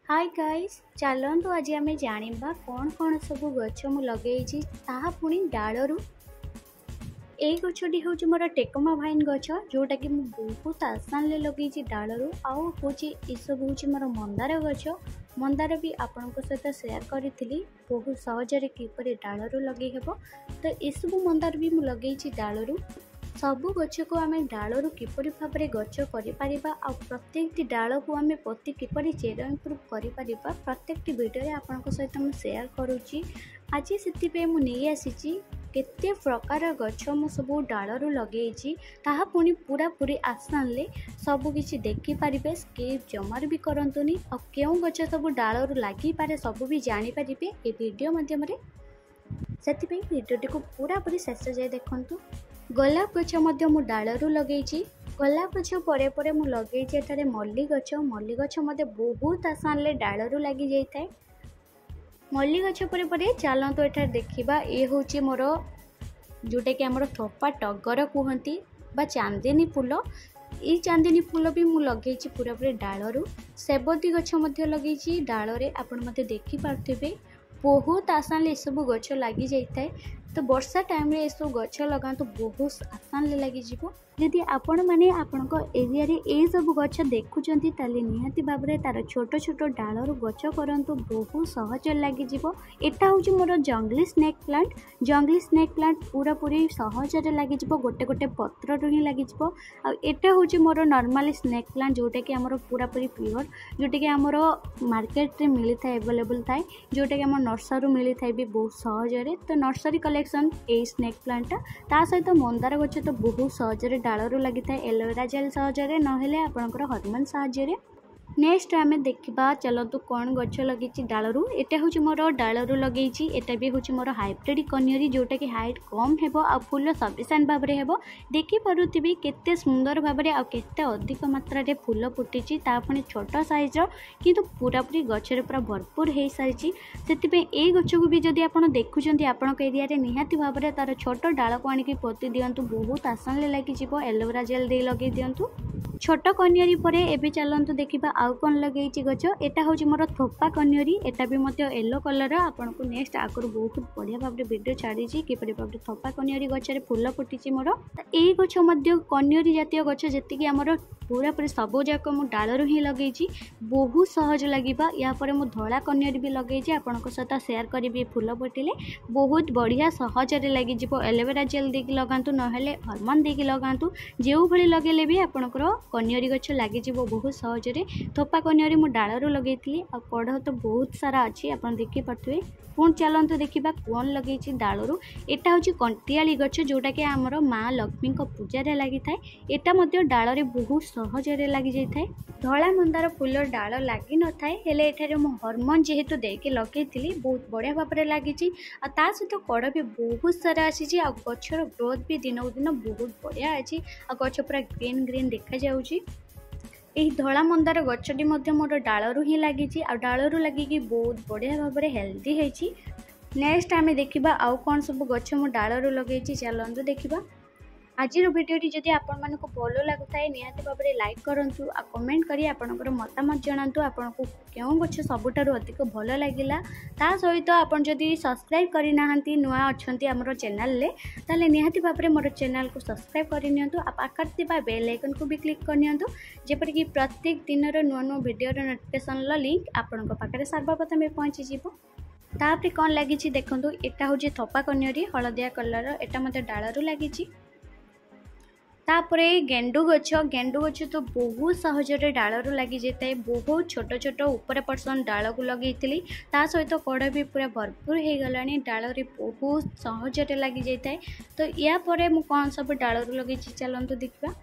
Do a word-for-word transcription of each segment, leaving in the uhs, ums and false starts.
Hi guys चलतु आज आम जाना कौन कौन सब गच मु लगे पुणी डालू यही गछटी हूँ मोर टेकमा भाइन गछ जोटा कि बहुत आसान लगे डालू आउ हूँ सब हूँ मोर मंदार गछ मंदार भी आपण सहित सेयार करी बहुत सहजरे किपर डालू लगे हेब तो यू मंदार भी मुझे लगे डालू सबु गछ को आम डालू किपर भाव में गच कर प्रत्येक डाल को आम पति किपर चेर इम्प्रूव कर प्रत्येक वीडियो आपण सहित मुझे सेयार करुच्ची आज से मुझे आसी केते प्रकार गछ मु सब डालू लगे पुणी पूरा पूरी आसान ले सबकि देखिपारे स्किप जमार भी करतुनि आ क्यों गछ सब डालू लगी पारे सब भी जानीपारे ये वीडियो मध्यम से वीडियोटी को पूरा पूरी शेष जाए देखु गोलाप गछ मु डालू लगे गोलाप गछ परे परे मु लगे एठारे मल्ली गछ मल्ली गछ मते बहुत आसान ले डालू लगी जाए मल्ली गछ परे परे चलतु एठार देखा ये हूँ मोर जोटा कि आमर थोपा टगर कहती बा चांदिनी फूल ये चांदिनी फूल भी मु लगे पूरा पूरी डालू सेबती गछ लगे डाल आपण मते देखि पार्थिबे बहुत आसान ये सब गछ लगी जाए तो वर्षा टाइम रे सब गछ लगा तो बहुत आसान लगी जदि आपण मैंने आपण एरिया रे ए सब गछ देखुंत निहाती भाव में तार छोट छोट डालू गछ करंतु बहुत सहज लगी एटा हूँ मोर जंगली स्नेक प्लांट जंगली स्नेक प्लांट पूरा पूरी सहज लगी गोटे गोटे पत्र ही लगी आटा हूँ मोर नॉर्मल स्नेक प्लांट जोटा कि आमर पूरा पूरी प्योर जोटा कि आमर मार्केट रे मिली था अवेलेबल थाए जोटा कि आम नर्सरी मिली था भी बहुत सहजरे तो नर्सरी कलेक्शन ए स्नेक प्लांटा ता सहित मंदार गछ तो बहुत सहजरे डालू लगी था एलोवेरा जेल सहजरे नहेले आपणकर हॉर्मोन साहाय्य नेक्स्ट आम देखा चलतु कौन गछ लगी डालू एटा हूँ मोर डालू लगे एटा भी हूँ मोर हाइब्रिड कनियरी जोटा कि हाइट कम हेबो आ फूल सफिशिएंट भाव में हेबो देखि पारुथिबे केते सुंदर भाव में आ केते अधिक मात्रा रे फूल फुटी तापुणी छोट साइज किंतु पूरा पूरी गछरे पूरा भरपूर हो सारी से ए गछ को भी जदि आपण देखुंत आपण एरिया रे निहाती भाव में तार छोट डाल को आनिक पोती दिंतु बहुत आसान लगी एलोवेरा जेल दे लगे दिंतु छोट कनियरी पर एबे चलतु देखा आउ कौन लगे गछ एटा हूँ मोर थोपा कनियरी एटा भी मत येलो कलर आपन को नेक्स्ट आगुरी बहुत बढ़िया भाव में वीडियो छाड़ी किपर भाव में थोपा कनियरी गछरे फूल फुटी मोर ये गछ कनियरी जातीय गछ जी आमर पूरा पूरी सब जाक मु डालू ही लगे बहुत सहज लगे या धला कनियरी भी लगे आपण सहित सेयार करी फूल फुटिले बहुत बढ़िया सहजरे लगी एलोवेरा जेल देकी लगातु नहेले हॉर्मोन देकी लगातु जो भली लगेले भी आपणकर कनियरी गछ लगी बहुत सहजरे थोपा कनियरी मु डालू लगे आ कढ़ तो बहुत सारा अच्छी आप देखी पारे पुणी चलतु देखा कौन लगे डालू एटा हूँ कंटियाली गछ जोटा कि आमर माँ लक्ष्मी पूजार लगी था यहाँ डाल बहुत सहजरे लगी जाए धला मंदार फूल डाल लगी न थाए हेले एठारे मु हॉर्मोन जेहेतु देके लगे बहुत बढ़िया भाव में लगी सहित कड़ भी बहुत सारा आसी गचर ग्रोथ भी दिन दिन बहुत बढ़िया अच्छी गच पूरा ग्रीन ग्रीन देखा जाऊँगी यही धला मंदार गचटी मोर डालू ही लगी डालू लगे बहुत बढ़िया भाव में हेल्दी होती नेक्स्ट आम देखा आउ कौन सब गच मु डालू लगे चलतु देखा आज भिडियोटी जदि आपण मानक भल लगुए निहाती भाव में लाइक करूँ आ कमेंट करी आपणकर मतामत जनातु आपन को क्यों गछ सबुठारु अधिक भल लगिला ता सहित आपन जदि सब्सक्राइब करि नाहंती नुआ अछंती हमरो चैनल ले ताले निहाती भाव में मोर चैनल को सब्सक्राइब करि नियंतु आ पाखर थिबा बेल आइकन को भी क्लिक कर नियंतु जेपर कि प्रत्येक दिन रो नुआ नुआ वीडियो रो नोटिफिकेशन लो लिंक आपन को पाखरे सर्वप्रथम पहुंची जीवो तापरे कोन लागिछि देखंतु एटा होजे थोपा कन्यरी हळदिया कलर एटा मते डालरू लागिछि तापरे गेंडु गछ गेंडु गछ तो बहुत सहजरे डालू लगी जाए बहुत छोट छोट ऊपर पर्सन डाल को लगे ता सहित कड़ भी पूरा भरपूर हो गला डाल बहुत सहजरे लगी जाए तो या पर मु कौन सब डालू लगे चलतु देखा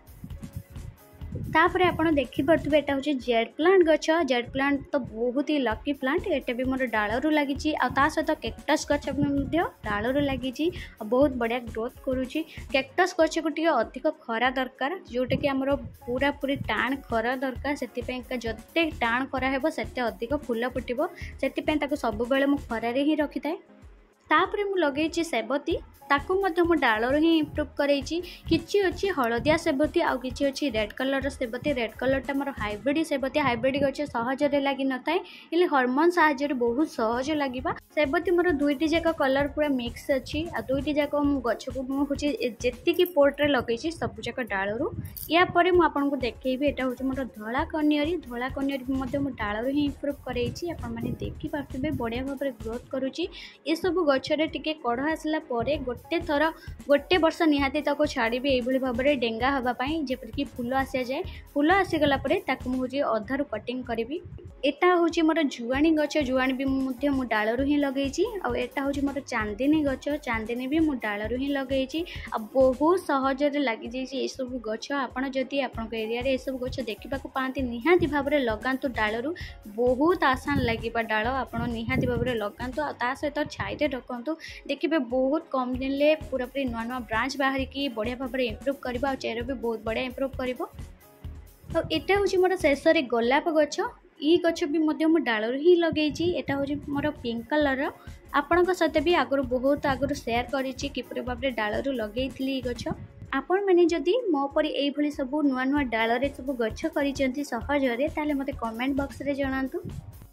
तापर आपड़ देखिपे एटा हूँ जेड प्लांट गछ जेड प्लांट तो बहुत ही लकी प्लांट एटा भी मोर डालू लगी सहित कैक्टस गछ डालू लगी बहुत बढ़िया ग्रोथ करुच्ची कैक्टस गछ को टे अधिक खरा दरकार जोटा कि आमर पूरा पूरी टाण खरा दरकार से जते टाण खरा हेबो सेते अधिक फूल फुटिबो से सब बेले मु खरारे ही रखी थाए तापर मु लगे सेबती ताकू मध्य मो डालर ही इम्प्रूव करैछि किछि अछि हलदिया सेबती आउ किछि अछि रेड कलर सेबती रेड कलरटा मोर हाइब्रिड सेबती हाइब्रिड गछ सहजरे लागि नथाय इले हार्मोन साहाय्य बहुत सहज लागिबा सेबती मोर दुईटी जाक कलर पूरा मिक्स अछि आ दुईटी जाक मु गछ को मु होछि जेति की पोर्ट रे लगैछि सब जाक डालरू या परे मु आपन को देखैबी एटा होछि मोर धळा कन्यरी धळा कन्यरी मध्य मु डालर ही इम्प्रूव करैछि आपन माने देखि पारथिबे बढ़िया भाबरे ग्रोथ करूछि ए सब गछ रे टिके कढ आसला परे गोटे थर गोटे वर्ष निहाती ताको छाड़ी ये भाव में डेंगा हाँपाई जपरिक फूल आसी जाए फूल आसीगला मुझे अधारू कटिंग करी एटा हूँ मोर जुआणी गच जुआणी भी मुझे मु डालू ही लगे आटा हूँ मोर चांदिनी गच चांदिनी भी मु डालू ही लगे बहुत सहज लग जाइए सब गच आपड़ जदि आपण एरिया रे सब गच देखा पाती निहाती भाव में लगातु डालू बहुत आसान लगे डाल आपड़ निहाती भाव में लगातु ता सहित छाईरे रखु देखिए बहुत कम दिन पूरा पूरी नुआ नुआ ब्रांच बाहर की बढ़िया भाव में इम्प्रूव कर चेहरा भी बहुत बढ़िया इम्प्रूव कर एटा हूँ मोर शेष गोलाप गच ई गछ भी मु डालू ही लगे एटा हूँ मोर पिंक कलर आपण सहित भी आगुरी बहुत आगुरी शेयर करी किपर भाव में डालू लगे गछ आपण मैंने जदि मो पर ये सब नुआ नुआ डाल सब गछ कर सहजरे ताले मते कमेंट बॉक्स रे जणातु।